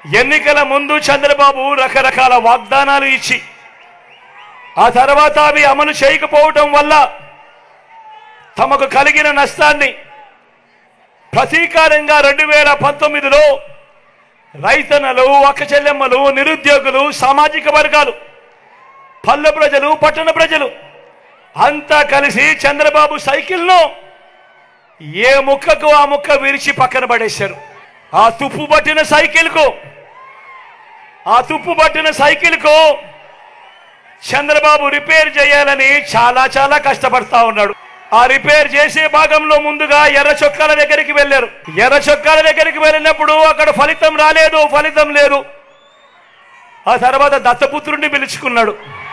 ఎన్నికల ముందు చంద్రబాబు రకరకాల వాగ్దానాలు ఇచ్చి ఆ తర్వాత అవి అమలు చేయకపోవడం వల్ల తమకు కలిగిన నష్టాన్ని ప్రతీకారంగా 2019లో రైతన్నలు, అక్కచెల్లెమ్మలు, నిరుద్యోగులు, సామాజిక వర్గాలు, పల్లె ప్రజలు, పట్టణ ప్రజలు అంతా కలిసి చంద్రబాబు సైకిల్ను ఏ ముక్కకు ఆ ముక్క విరిచి పక్కన పడేశారు. ఆ తుప్పు పట్టిన సైకిల్కు చంద్రబాబు రిపేర్ చేయాలని చాలా కష్టపడతా ఉన్నాడు. ఆ రిపేర్ చేసే భాగంలో ముందుగా ఎర్ర చొక్కాల దగ్గరికి వెళ్ళారు. ఎర్ర చొక్కాల దగ్గరికి వెళ్ళినప్పుడు అక్కడ ఫలితం లేదు. ఆ తర్వాత దత్తపుత్రుడిని పిలుచుకున్నాడు.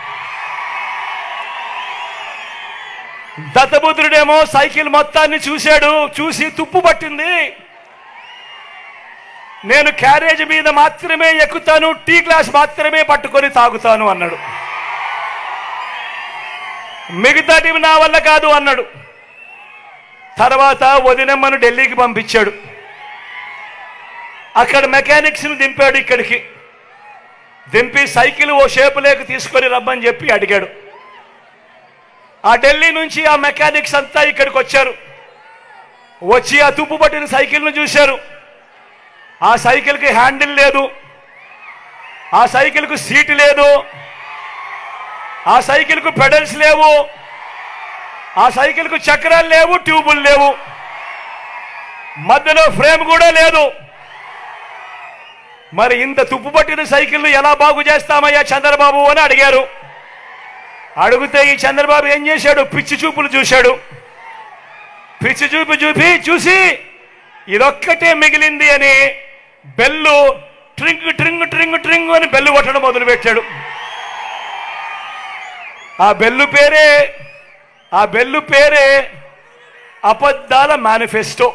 దత్తపుత్రుడేమో సైకిల్ మొత్తాన్ని చూసి తుప్పు పట్టింది, నేను క్యారేజ్ మీద మాత్రమే ఎక్కుతాను, టీ గ్లాస్ మాత్రమే పట్టుకొని తాగుతాను అన్నాడు. మిగతాది నా వల్ల కాదు అన్నాడు. తర్వాత వదినమ్మను ఢిల్లీకి పంపించాడు. అక్కడ మెకానిక్స్ని దింపాడు. ఇక్కడికి దింపి సైకిల్ ఓ షేపులేకి తీసుకొని రమ్మని చెప్పి అడిగాడు. ఆ ఢిల్లీ నుంచి ఆ మెకానిక్స్ అంతా ఇక్కడికి వచ్చారు. వచ్చి ఆ తుప్పు పట్టిన సైకిల్ను చూశారు. ఆ సైకిల్కి హ్యాండిల్ లేదు, ఆ సైకిల్కు సీటు లేదు, ఆ సైకిల్కు పెడల్స్ లేవు, ఆ సైకిల్కు చక్రాలు లేవు, ట్యూబులు లేవు, మధ్యలో ఫ్రేమ్ కూడా లేదు. మరి ఇంత తుప్పు పట్టిన సైకిల్ను ఎలా బాగు చేస్తామయ్యా చంద్రబాబు అని అడిగారు. అడిగితే ఈ చంద్రబాబు ఏం చేశాడు? పిచ్చి చూపులు చూశాడు. పిచ్చి చూపు చూసి ఇదొక్కటే మిగిలింది అని బెల్లు ట్రింగ్ ట్రింగ్ ట్రింగ్ ట్రింగ్ అని బెల్లు కొట్టడం మొదలుపెట్టాడు. ఆ బెల్లు పేరే అబద్ధాల మేనిఫెస్టో.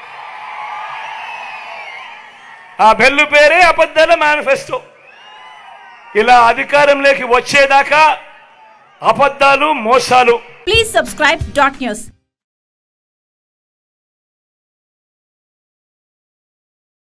ఆ బెల్లు పేరే అబద్ధాల మేనిఫెస్టో. ఇలా అధికారంలోకి వచ్చేదాకా అబద్ధాలు, మోసాలు. Please subscribe .news.